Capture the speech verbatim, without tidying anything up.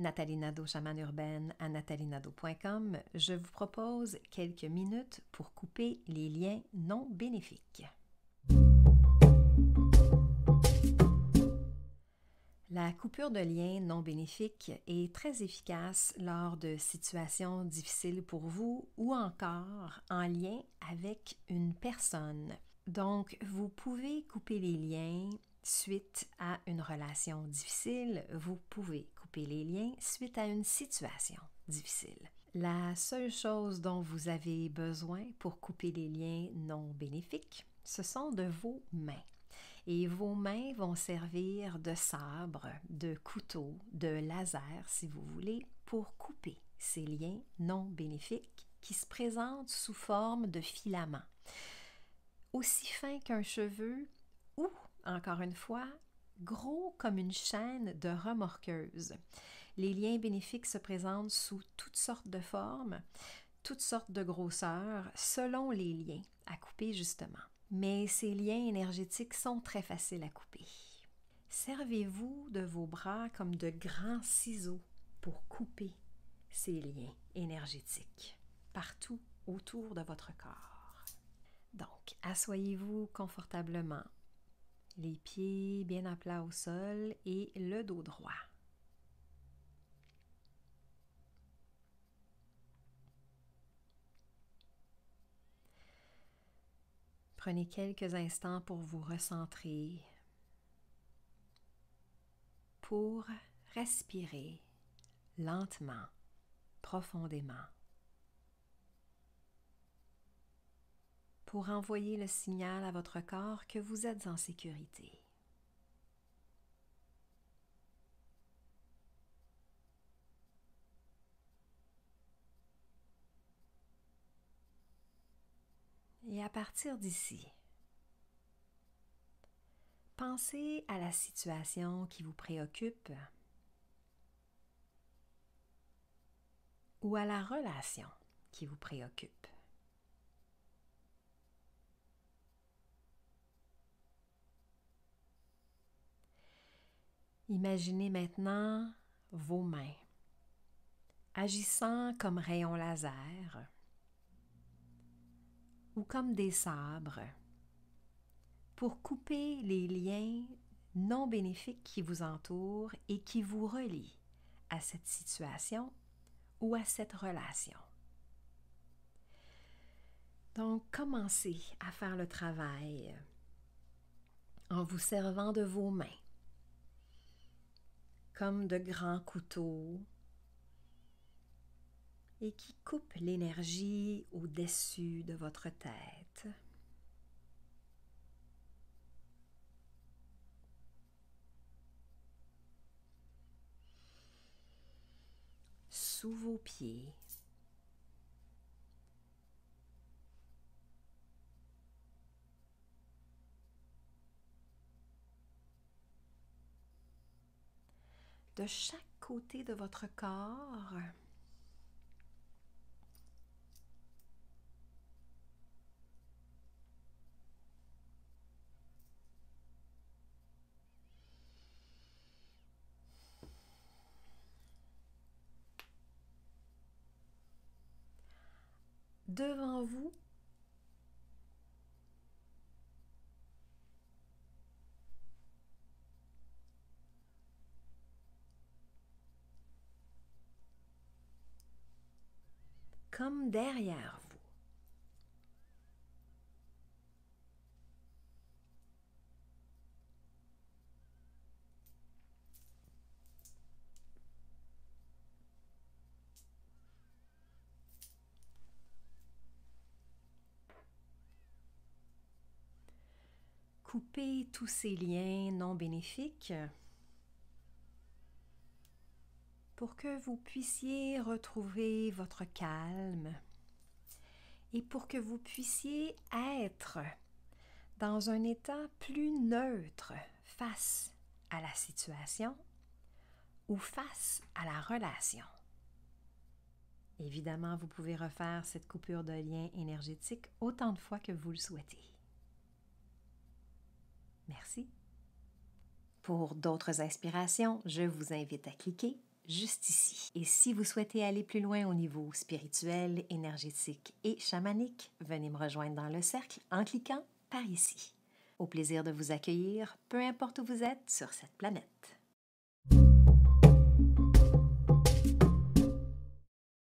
Nathalie Nadeau, chamane urbaine à nathalie nadeau point com, je vous propose quelques minutes pour couper les liens non bénéfiques. La coupure de liens non bénéfiques est très efficace lors de situations difficiles pour vous ou encore en lien avec une personne. Donc, vous pouvez couper les liens suite à une relation difficile, vous pouvez couper les liens suite à une situation difficile. La seule chose dont vous avez besoin pour couper les liens non bénéfiques, ce sont de vos mains. Et vos mains vont servir de sabre, de couteau, de laser, si vous voulez, pour couper ces liens non bénéfiques qui se présentent sous forme de filaments. Aussi fins qu'un cheveu ou, encore une fois, gros comme une chaîne de remorqueuse. Les liens bénéfiques se présentent sous toutes sortes de formes, toutes sortes de grosseurs, selon les liens à couper justement. Mais ces liens énergétiques sont très faciles à couper. Servez-vous de vos bras comme de grands ciseaux pour couper ces liens énergétiques partout autour de votre corps. Donc, asseyez-vous confortablement, les pieds bien à plat au sol et le dos droit. Prenez quelques instants pour vous recentrer, pour respirer lentement, profondément, pour envoyer le signal à votre corps que vous êtes en sécurité. Et à partir d'ici, pensez à la situation qui vous préoccupe ou à la relation qui vous préoccupe. Imaginez maintenant vos mains agissant comme rayons laser ou comme des sabres pour couper les liens non bénéfiques qui vous entourent et qui vous relient à cette situation ou à cette relation. Donc, commencez à faire le travail en vous servant de vos mains comme de grands couteaux et qui coupent l'énergie au-dessus de votre tête. Sous vos pieds. De chaque côté de votre corps. Devant vous, comme derrière vous. Coupez tous ces liens non bénéfiques pour que vous puissiez retrouver votre calme et pour que vous puissiez être dans un état plus neutre face à la situation ou face à la relation. Évidemment, vous pouvez refaire cette coupure de lien énergétique autant de fois que vous le souhaitez. Merci. Pour d'autres inspirations, je vous invite à cliquer juste ici. Et si vous souhaitez aller plus loin au niveau spirituel, énergétique et chamanique, venez me rejoindre dans le cercle en cliquant par ici. Au plaisir de vous accueillir, peu importe où vous êtes sur cette planète.